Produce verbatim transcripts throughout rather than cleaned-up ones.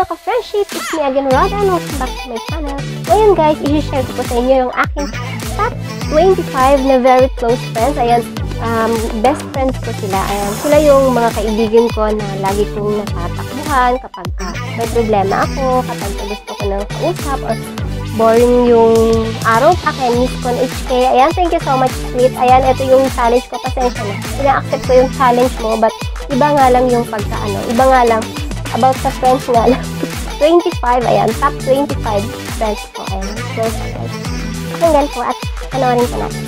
ka-friendship, it's me again, Roda, and welcome back to my channel. Ngayon guys, i-share ko po sa inyo yung aking top twenty-five na very close friends. Ayan, um, best friends ko sila. Ayan, sila yung mga kaibigan ko na lagi kong natatakbuhan kapag uh, may problema ako, kapag gusto ko ng kausap, or boring yung araw sa akin, Miss Con H K. Ayan, thank you so much, sweet. Ayan, ito yung challenge ko. Pasensya na. Ina-accept ko yung challenge mo, but iba nga lang yung pagkaano. Iba nga lang, about sa friends nga lang. twenty-five, ayan, top twenty-five friends ko. Ayan, close friends. Pakinggan po at panoorin ko natin.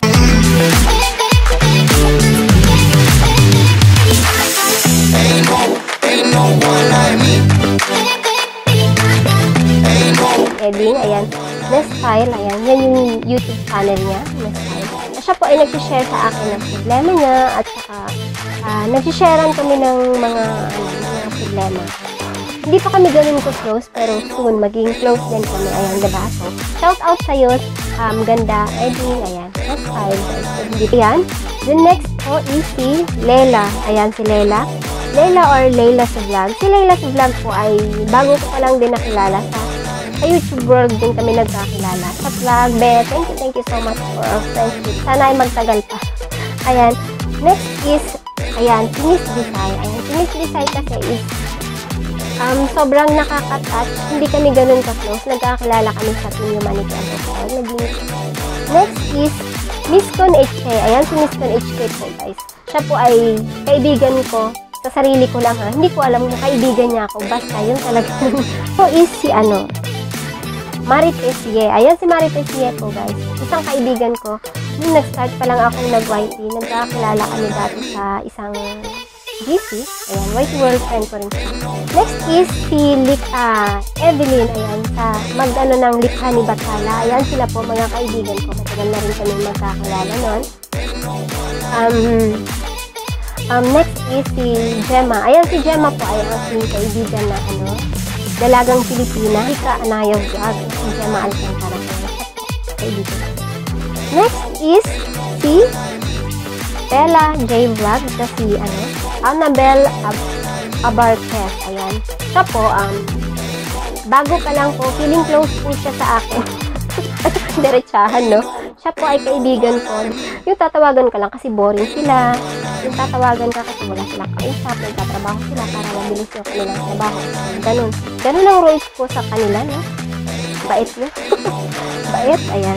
Ain't no, ain't no one like me. Eding, ayan, Nestyle, ayan, yan yung YouTube channel niya, Nestyle. Siya po ay nag-share sa akin ng problema niya at saka uh, nag-sharean kami ng mga, ano, mga problema. Hindi pa kami ganun ko close, pero soon maging close din kami, ayan, diba? So, shout out sa'yo, um, ganda, Eding, ayan, Nestyle, guys. Ayan, the next po is si Lela, ayan, si Lela. Lela or Layla sa vlog. Si Layla sa vlog po ay bago ko pa lang din nakilala sa sa YouTube world din kami nagkakilala. Sa vlog, be, thank you, thank you so much for our friendship. Sana ay magtagal pa. Ayan. Next is, ayan, si Miss Desai. Ayan, si Miss Desai kasi is, um, sobrang nakaka-touch. Hindi kami ganun ka-close. Nagkakilala kami sa Team Humanity Association. Naging, next is, Miss Con H K. Ayan, si Miss Con H K po, guys. Siya po ay kaibigan ko. Sa sarili ko lang, ha. Hindi ko alam kung kaibigan niya ako. Basta, yun talaga. So, is si, ano, Marites Ye. Ayan si Marites Ye po, guys. Isang kaibigan ko. Nung nag-start pa lang akong nag-Y T, nagkakilala kami dati sa isang G C. Ayan, White World friend ko rin siya. Next is si Lika Evelyn. Ayan, sa mag-ano ng Likha ni Batala. Ayan sila po, mga kaibigan ko. Matagal na rin kami magkakilala nun. Um, um, next is si Gemma. Ayan, si Gemma po ay ang aking kaibigan na, ano, dalagang Pilipina, Ika Anayaw Vlog, si Gemma Alcantara. Next is si Bella J Vlog, na si ano, Annabel Ab Abarquez. Ayan. Siya po, um, bago pa lang po, feeling close po siya sa akin. Diretsahan, no? Siya po ay kaibigan ko. Yung tatawagan ka lang kasi boring sila. Yung tatawagan ka kasi wala silang kausap, nagtatrabaho sila para mabilis yung kanilang trabaho. Ganun. Ganun ang roles ko sa kanila, no? Bait yun. Bait, ayan.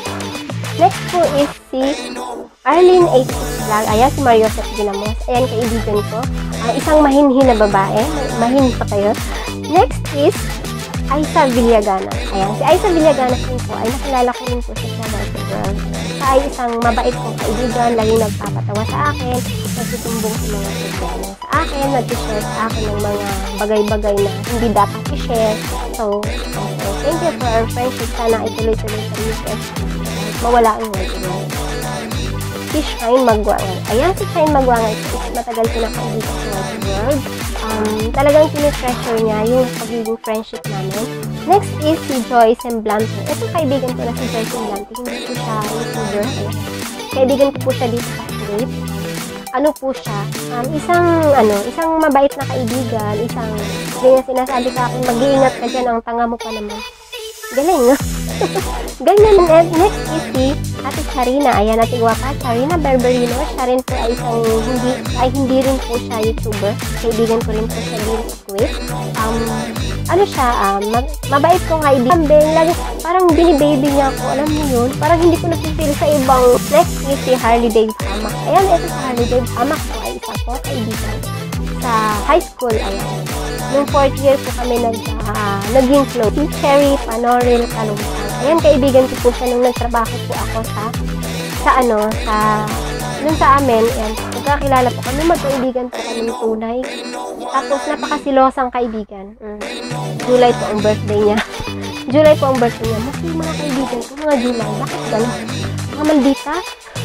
Next po is si Arlene H Vlog. Ayan, si Mario Joseph Ginamos. Ayan, kaibigan ko. Uh, isang mahinhin na babae. Mahin pa kayo. Next is Aisa Villagana. Ayan, si Aisa Villagana po ay nakilala ko rin po siya sa White World. Siya ay isang mabait kong kaibigan, laging nagpapatawa sa akin, nagsusumbong sa mga problema sa akin, nag-share sa akin ng mga bagay-bagay na hindi dapat i-share. So, okay, thank you for our friendship. Sana ituloy-tuloy sa U S. Mawala ang White World. Si Shine Magwangan. Ayan, si Shine Magwangan. Matagal ko na kaibigan sa White World. Um, talagang tinitreasure niya yung pagiging friendship namin. Next is si Joy Semblante. Ito kaibigan ko na si Joy Semblante. Hindi po siya YouTuber. Kaibigan ko po siya dito sa Kuwait. Ano po siya? Um, isang, ano, isang mabait na kaibigan. Isang, ganyan sinasabi sa akin, mag-iingat ka dyan, ang tanga mo pa naman. Galing, no? Ganyan. Next is si Ate Charina. Ayan, Ate Guapa. Charina Berberino. Siya rin po ay isang hindi, ay hindi rin po siya YouTuber. Kaibigan ko rin po siya dito sa Kuwait. Um, ano siya, um, mag, mabait kong kaibigan. Lagi, parang binibaby niya ako. Alam mo yun? Parang hindi ko napipil sa ibang. Next is si Harley Dave Hamak. Ayan, ito si Harley Dave Hamak po ay isang po kaibigan sa high school. Ayan. Nung fourth year po kami nag, uh, naging close. Si Cherry Panoril Kalumtang. Ayan, kaibigan ko po siya nung nagtrabaho po ako sa, sa ano, sa, nung sa amin, ayan, nagkakilala po kami, magkaibigan po kami tunay. Tapos, napakasilosang kaibigan. Mm. July po ang birthday niya. July po ang birthday niya. Mas yung mga kaibigan ko, mga July, bakit gano'n? Mga maldita?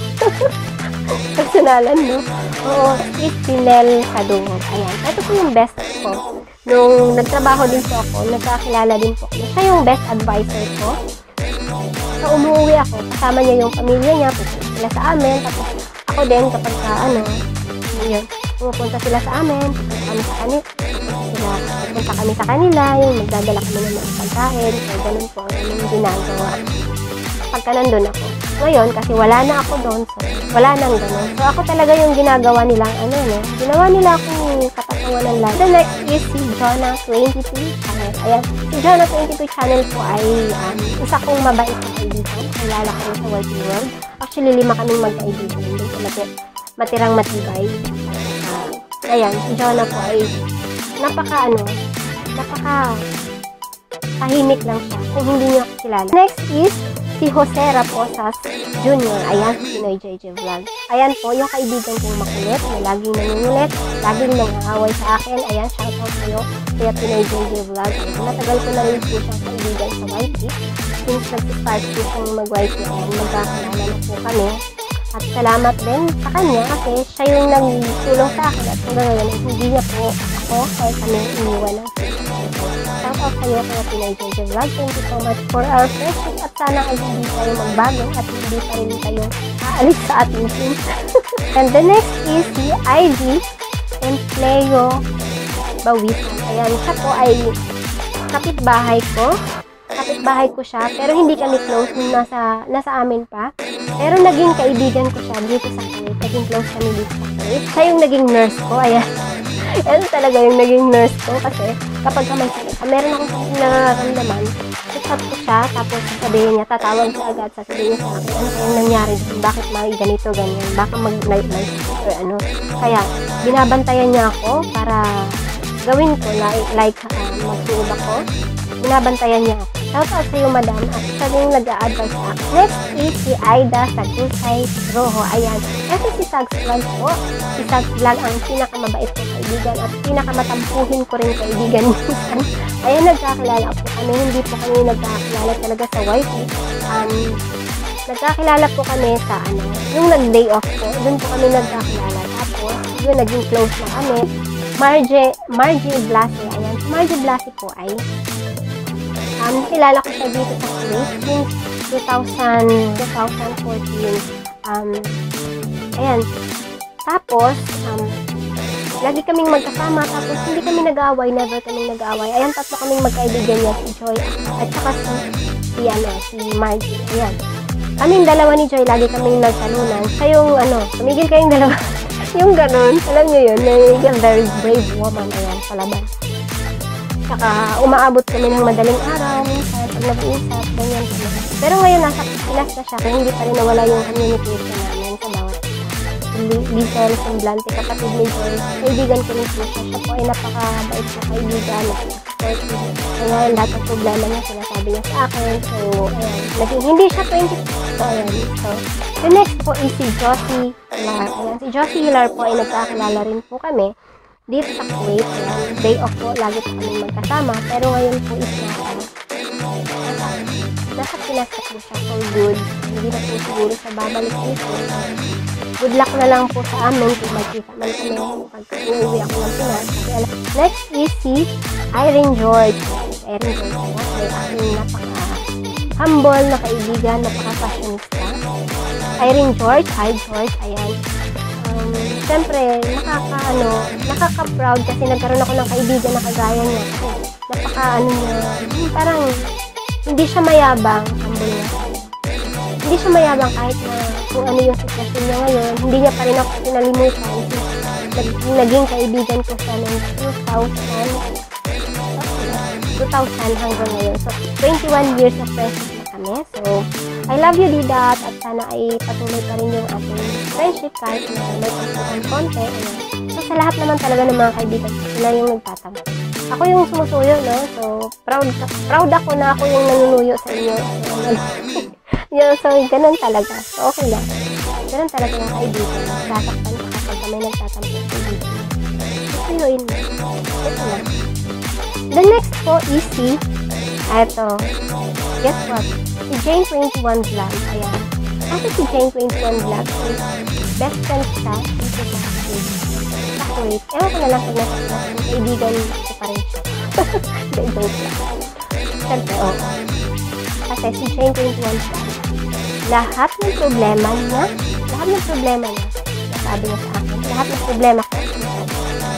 Personalan, no? Oo, si Sinel Kadungog. Ayan, ito po yung best ko. Nung nagtrabaho din po ako, nagkakilala din po ako. Siya yung best advisor ko. So, umuwi ako, kasama niya yung pamilya niya, pupunta sila sa amin, tapos ako din kapag ka, ano, yun, pumupunta sila sa amin, pupunta kami sa kanila, na pupunta kami sa kanila, yung magdadala kami ng mga pagkain, so ganun po ang aming ginagawa pagka nandun ako. Ngayon, kasi wala na ako doon, so wala nang ganun. So ako talaga yung ginagawa nilang ano, no? Ginawa nila akong katatawanan lang. The next is si Jonah twenty-two channel. Ayan, si Jonah twenty-two channel po ay um, isa kong mabait na kaibigan. Kilala ko rin sa Working World. Actually, lima kaming magkaibigan. Hindi ko mati- matirang matibay. Uh, ayan, si Jonah po ay napaka ano, napaka tahimik lang siya kung hindi niyo ako kilala. Next is si Jose Raposas Junior Ayan, si Pinoy J J Vlog. Ayan po, yung kaibigan kong makulit na laging nangungulit, laging nangangaway sa akin. Ayan, shoutout sa'yo, kaya Pinoy J J Vlog. Matagal ko na rin po siyang kaibigan sa Y T. Since nag-start po siyang mag-Y T, ayan, magkakilala na po kami. At salamat din sa kanya kasi siya yung nagtulong sa akin at hanggang ngayon hindi niya po ako kaya kami iniwan ng shout out sa'yo kaya Pinoy J J Vlog. Thank you so much for our friendship at sana ay hindi tayo magbago at hindi pa rin tayo aalis sa ating team. And the next is si I G Empleo Bawisan. Ayan, siya po ay kapitbahay ko. Kapitbahay ko siya, pero hindi kami close nung nasa, nasa amin pa. Pero naging kaibigan ko siya dito sa Kuwait. Naging close kami dito sa Kuwait. Siya yung naging nurse ko, ayan. Yan talaga yung naging nurse ko kasi kapag ka may sakit, meron akong sakit na nararamdaman, tutap ko siya, tapos sasabihin niya, tatawag siya agad, sasabihin niya sa akin, ano kayong nangyari dito, bakit may ganito, ganyan, baka mag-night-night or ano. Kaya, binabantayan niya ako para gawin ko, like, like uh, mag-suub ako, binabantayan niya ako. Shout out sa iyo, madam, at siya yung nag-a-advise sa akin. Next is si Aida Sagusay Rojo. Ayan. Ito si Sags Vlog po. Si Sags Vlog ang pinakamabait ko kaibigan at pinakamatampuhin ko rin kaibigan minsan. Ayan, nagkakilala po kami. Hindi po kami nagkakilala talaga sa Y T. Um, nagkakilala po kami sa ano, yung nag-day off po. Doon po kami nagkakilala. Tapos, yun, naging close na kami. Margie, Margie Blasi. Ayan. Si Margie Blasi po ay Um, kilala ko siya dito sa Kuwait since two thousand, twenty fourteen. Um, ayan. Tapos, um, lagi kaming magkasama. Tapos, hindi kami nag-aaway. Never kaming nag-aaway. Ayan, tatlo kaming magkaibigan niya. Si Joy at saka si, si, ano, si Margie. Ayan. Kaming dalawa ni Joy, lagi kaming nagtalunan. Siya yung, ano, tumigil kayong dalawa. Yung ganun. Alam nyo yun. Na very brave woman. Ayan, palaban. Saka umaabot kami ng madaling araw, minsan pag nag-uusap, ganyan kami. Pero ngayon nasa Pinas na siya, pero hindi pa rin nawala yung communication namin sa bawat isa. Lizelle Semblante, kapatid ni Joy, kaibigan ko rin po siya. Siya po ay napakabait na kaibigan, napaka-supportive. Kaya lahat ng problema niya, sinasabi niya sa akin. So, ayan, naging, hindi siya twenty. So, ayan. So, the next po is si Josie Hilar. Ayan, si Josie Hilar po ay nagkakilala rin po kami dito sa Kuwait. Ayan, day off po, lagi po kami magkasama. Pero ngayon po is nasa, nasa, nasa Pinas po siya for good. Hindi na po siguro sa babalik dito. Good luck na lang po sa amin kung magkita man kami pag uuwi ako ng Pinas. Next is si Irene George. Irene George, ayan, ay aking napaka-humble na kaibigan, napaka-fashionista. Irene George, hi George, ayan. Um, Siyempre, nakaka, ano, nakaka-proud kasi nagkaroon ako ng kaibigan na kagaya niya. Kasi napaka, ano niya, parang hindi siya mayabang, humble niya. Hindi siya mayabang kahit na kung ano yung sitwasyon niya ngayon. Hindi niya pa rin ako pinalimutan. Naging, naging kaibigan ko siya ng two thousand, two thousand hanggang ngayon. So, twenty-one years of friendship na kami. So, I love you, Didat, at sana ay patuloy pa rin yung ating friendship kahit na may pagkuhan konti. So, sa lahat naman talaga ng mga kaibigan, sila yung nagtatampo. Ako yung sumusuyo, no? So, proud proud ako na ako yung nanunuyo sa inyo. So, yeah, so ganun talaga. So, okay lang. Ganun talaga yung kaibigan. Sasaktan ka kapag kami nagtatampo sa kaibigan. Susuyuin mo. Ito lang. The next po is si, eto, guess what? Si Jane twenty-one Vlog. Ayan. Kasi si Jane twenty-one Vlog is best friend siya dito sa Kuwait. Sa Kuwait. Ewan ko na lang pag nasa class, yung kaibigan ko pa rin siya. Hindi, joke lang. Siyempre, oo. Kasi si Jane twenty-one Vlog, lahat ng problema niya, lahat ng problema niya, nasabi niya sa akin, lahat ng problema ko,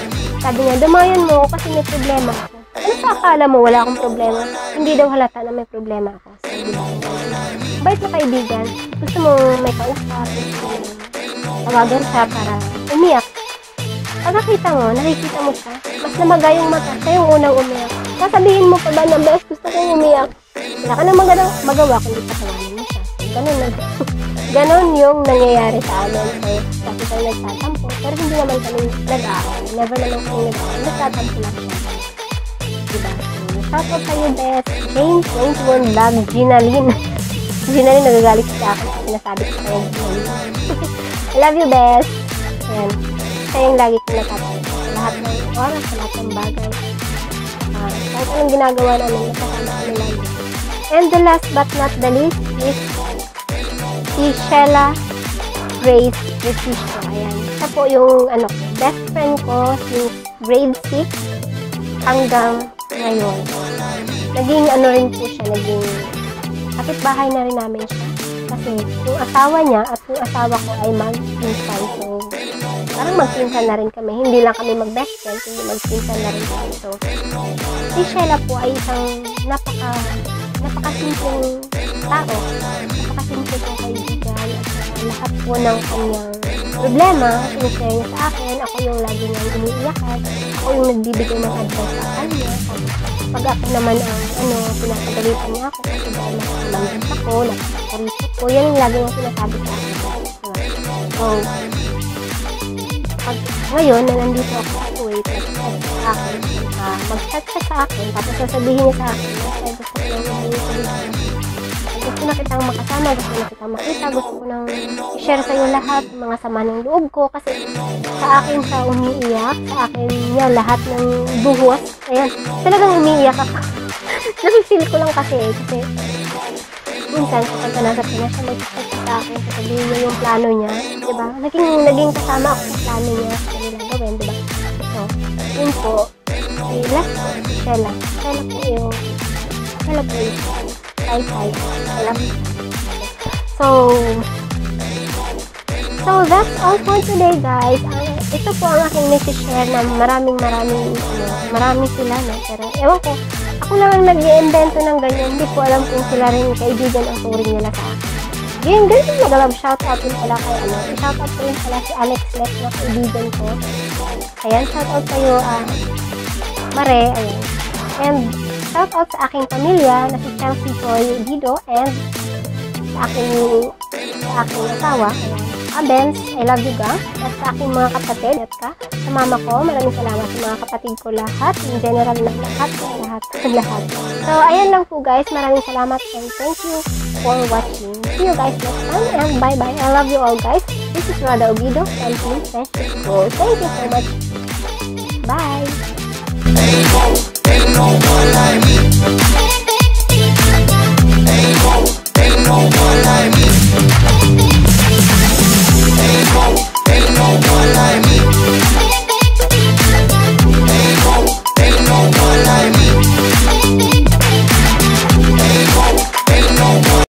Sabi niya, dumayan mo kasi may problema ako. Ano sa akala mo, wala akong problema? Hindi daw halata na may problema ako. So, diba? Bait na kaibigan. Gusto mo may kausap, gusto mo tawagan siya para umiyak. Pag nakita mo, nakikita mo siya, mas namaga yung mata, siya yung unang umiyak. Sasabihin mo pa ba na, best, gusto kong umiyak. Wala ka nang magawa, magawa kung di patawanin mo siya. Ganun na. Ganon yung nangyayari sa amin. So, kasi tayo nagtatampo, pero hindi naman kami nag-aaway. Never naman kami nag-aaway. Nagtatampo lang siya. Diba? Shout out sa'yo, Beth. James twenty-one Vlog, Ginaline. Ginaline nagagalit sa akin. Sinasabi ko sa'yo, Ginaline. I love you, Beth. Ayan. Siya yung lagi ko natatampo. Sa lahat ng oras, sa lahat ng bagay. Uh, kahit anong ginagawa namin, nakasama kami lagi. And the last but not the least is si Sheila Grace Recicio. Ayan. Siya po yung ano, best friend ko since grade six hanggang ngayon. Naging ano rin po siya, naging kapitbahay na rin namin siya. Kasi yung asawa niya at yung asawa ko ay mag-pinsan. So, parang mag-pinsan na rin kami. Hindi lang kami mag-best friend, hindi mag-pinsan na rin kami. So, si Sheila po ay isang napaka napakasimpleng tao. Napakasimple kong kaibigan at lahat po ng kanyang problema, sinishare niya sa akin. Ako yung lagi niyang iniiyakan. Ako yung nagbibigay ng advice sa kanya. Pag ako naman ang ano, pinapagalitan niya ako kasi dahil nakakamanggas ako, nakakurito ko, yan yung lagi niyang sinasabi sa akin. So, pag ngayon na nandito ako sa Kuwait, nag-chat sa akin, uh, mag-chat siya sa akin, tapos sasabihin niya sa akin, gusto ko lang yung gusto na kitang makasama, gusto na kitang makita, gusto ko nang i-share sa'yo lahat, mga sama ng loob ko, kasi sa akin siya umiiyak, sa akin niya lahat ng buhos, ayan, talagang umiiyak ako. Nasi-feel ko lang kasi, kasi minsan kapag nasa Pinas siya, mag-chat sa akin, sasabihin niya yung plano niya, diba? Naging, naging kasama ako sa plano niya, sa nilang gawin, diba? So, yun po, si last po, si Sheila, Sheila po yung, Sheila po yung, Hi, hi. Alam. So, so that's all for today, guys. Uh, ito po ang aking nasi-share na maraming maraming, ano, marami sila, no? Pero, ewan ko, ako lang ang nag-i-invento ng ganyan. Hindi ko alam kung sila rin kaibigan ang turing nila sa akin. Ganyan, ganyan mag-alab. Shoutout din pala kay, ano, shoutout ko rin pala si Alex Lex na kaibigan ko. Ayan, shoutout sa'yo, ah, uh, Mare, ayan. And, shoutout sa aking pamilya na si Chelsea Joy Guido and sa aking, sa aking asawa, Abens, I love you gang, at sa aking mga kapatid, at ka, sa mama ko, maraming salamat sa mga kapatid ko lahat, in general na lahat, lahat, lahat. So, ayan lang po guys, maraming salamat and thank you for watching. See you guys next time and bye bye. I love you all guys. This is Rada Obido and Team Friendship School. Thank you so much. Bye! Ain't no one like me.